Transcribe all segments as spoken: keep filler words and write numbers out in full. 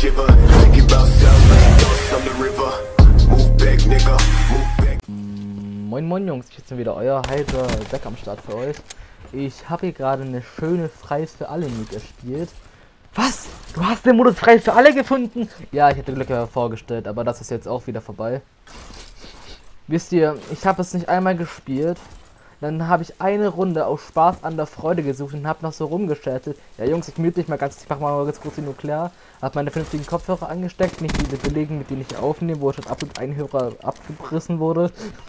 shiver. Think about selling dust on the river. Move back, nigga, move back. Moin moin Jungs, ich bin wieder euer heiser Zack am Start für euch. Ich habe hier gerade eine schöne Freies für alle Mut gespielt. Was? Du hast den Modus Freies für alle gefunden? Ja, ich hätte Glück vorgestellt, aber das ist jetzt auch wieder vorbei. Wisst ihr, ich habe es nicht einmal gespielt. Dann habe ich eine Runde aus Spaß an der Freude gesucht und habe noch so rumgeschaltet. Ja Jungs, ich mute mich mal ganz, ich mach mal ganz kurz nur klar. Habe meine vernünftigen Kopfhörer angesteckt, nicht diese billigen, mit denen ich aufnehme, wo schon absolut ein Hörer abgebrissen wurde.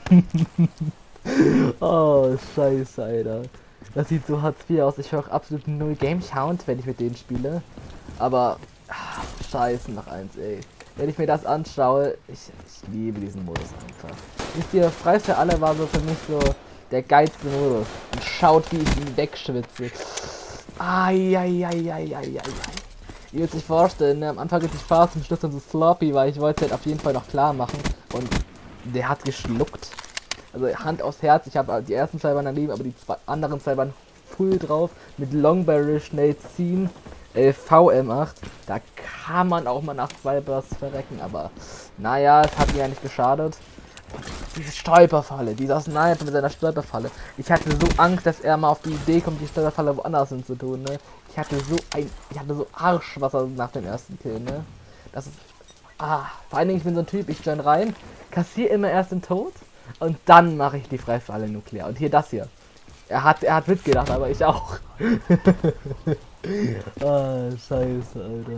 Oh, scheiße, Alter. Das sieht so Hartz vier aus. Ich höre absolut null Game Sound, wenn ich mit denen spiele. Aber, ach, scheiße, nach eins, ey. Wenn ich mir das anschaue, ich, ich liebe diesen Modus einfach. Wisst ihr, Frei für alle war so für mich so der geilste Modus. Und schaut, wie ich ihn wegschwitze. Eieieiei. Ihr könnt sich vorstellen, ne? Am Anfang ist die Spaß zum Schluss dann so sloppy, weil ich wollte es halt auf jeden Fall noch klar machen. Und der hat geschluckt. Also Hand aufs Herz, ich habe die ersten zwei waren daneben, aber die zwei anderen zwei waren full drauf. Mit Longbarrel schnell ziehen. Äh, V M acht. Da kann man auch mal nach zwei Bursts verrecken, aber naja, es hat mir ja nicht geschadet. Diese Stolperfalle, dieser Sniper mit seiner Stolperfalle. Ich hatte so Angst, dass er mal auf die Idee kommt, die Stolperfalle woanders hin zu tun, ne? Ich hatte so ein, ich hatte so Arschwasser nach dem ersten Kill, ne? Das ist, ah, vor allen Dingen, ich bin so ein Typ, ich join rein, kassiere immer erst den Tod und dann mache ich die frei für alle nuklear. Und hier das hier. Er hat, er hat mitgedacht, aber ich auch. Ah, scheiße, Alter.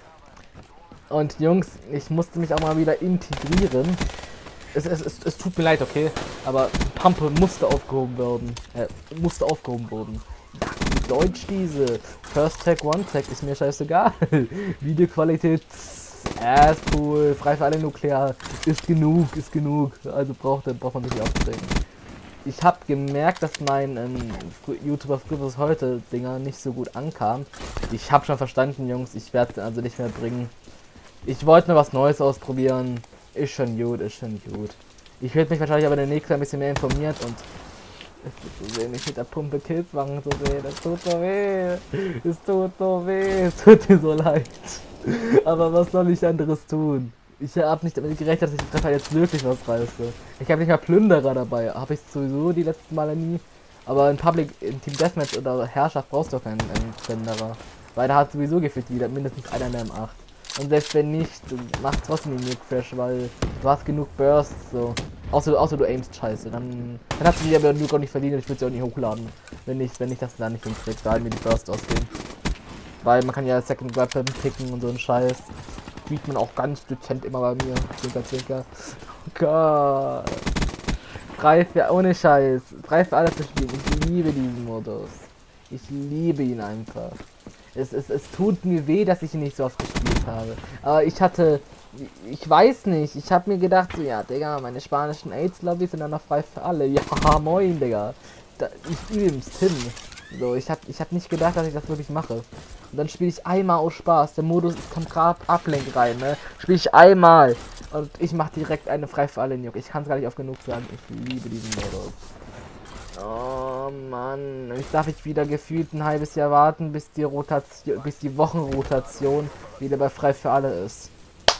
Und Jungs, ich musste mich auch mal wieder integrieren. Es, es, es, es tut mir leid, okay, aber Pampe musste aufgehoben werden. Äh, musste aufgehoben werden. Ja, Deutsch diese. First Tag, One Tag ist mir scheißegal. Videoqualität, äh, ist cool. Frei für alle nuklear. Ist genug, ist genug. Also braucht, braucht man sich nicht aufzuregen. Ich habe gemerkt, dass mein ähm, YouTuber früher bis heute Dinger nicht so gut ankam. Ich habe schon verstanden, Jungs, ich werde es also nicht mehr bringen. Ich wollte nur was Neues ausprobieren. Ist schon gut, ist schon gut. Ich werde mich wahrscheinlich aber in der nächsten ein bisschen mehr informiert und es tut so weh, mich mit der Pumpe Kills machen zu sehen. Das tut so weh. Es tut so weh. Es tut mir so leid. Aber was soll ich anderes tun? Ich habe nicht damit gerechnet, dass ich Treffer jetzt wirklich was reiße. Ich habe nicht mal Plünderer dabei. Habe ich sowieso die letzten Male nie. Aber in Public, in Team Deathmatch oder Herrschaft brauchst du auch keinen, einen Plünderer. Weil da hat sowieso gefühlt wieder mindestens einer in der M acht. Und selbst wenn nicht, macht trotzdem die Nuke Crash, weil du hast genug Bursts, so. Außer, außer du aimst scheiße, dann, dann hast du die aber Nuke auch nicht verdient und ich würde sie auch nicht hochladen. Wenn ich, wenn ich das da nicht hinkriege, da mir die Bursts ausgehen. Weil man kann ja Second Weapon picken und so ein Scheiß. Sieht man auch ganz dezent immer bei mir. Zwinker, zwinker. Oh Gott. Frei für, ohne Scheiß. Frei für alles zu spielen. Ich liebe diesen Modus. Ich liebe ihn einfach. Es, es, es tut mir weh, dass ich ihn nicht so oft gespielt habe. Aber ich hatte, ich weiß nicht, ich habe mir gedacht, so, ja, Digga, meine spanischen AIDS-Lobbys sind dann noch frei für alle. Ja, moin, Digga. Da, ich üb's, Tim. So, ich hab, ich hab nicht gedacht, dass ich das wirklich mache. Und dann spiele ich einmal aus Spaß. Der Modus kommt gerade Ablenk rein, ne? Spiele ich einmal. Und ich mache direkt eine frei für alle Nuke. Ich kann es gar nicht oft genug sagen. Ich liebe diesen Modus. Oh Mann, jetzt darf ich wieder gefühlt ein halbes Jahr warten, bis die Rotation, bis die Wochenrotation wieder bei frei für alle ist.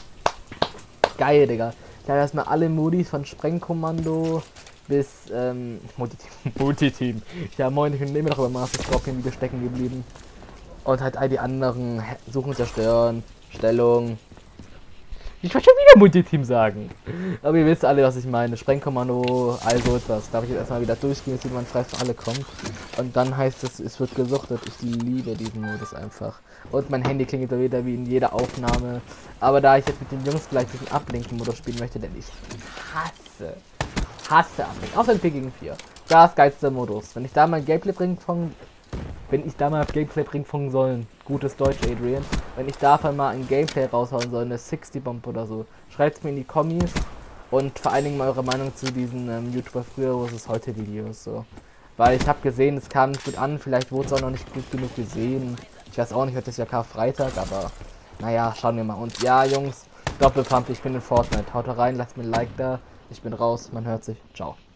Geil, Digga. Ich habe erstmal alle Modis von Sprengkommando bis ähm, Multiteam. Multiteam. Ja moin, ich bin immer noch über Master Scorpion wieder stecken geblieben. Und halt all die anderen suchen, zerstören, Stellung. Ich wollte schon wieder Multiteam sagen. Aber ihr wisst alle, was ich meine. Sprengkommando, also etwas. Darf ich jetzt erstmal wieder durchgehen, bis jemand frei für alle kommt. Und dann heißt es, es wird gesuchtet. Ich liebe diesen Modus einfach. Und mein Handy klingelt wieder wie in jeder Aufnahme. Aber da ich jetzt mit den Jungs gleich diesen Ablenken-Modus spielen möchte, denn ich hasse, hasse Ablenken. Außer in vier gegen vier. Das geilste Modus. Wenn ich da mein Gameplay bringe von... Wenn ich da mal Gameplay bringen von sollen, gutes Deutsch, Adrian, wenn ich davon mal ein Gameplay raushauen soll, eine sechzig Bomb oder so, schreibt mir in die Kommis und vor allen Dingen mal eure Meinung zu diesen ähm, YouTuber früher versus heute Videos, so. Weil ich habe gesehen, es kam nicht gut an, vielleicht wurde es auch noch nicht gut genug gesehen. Ich weiß auch nicht, heute ist ja Karfreitag, aber naja, schauen wir mal. Und ja, Jungs, Doppelpump, ich bin in Fortnite. Haut rein, lasst mir ein Like da. Ich bin raus, man hört sich. Ciao.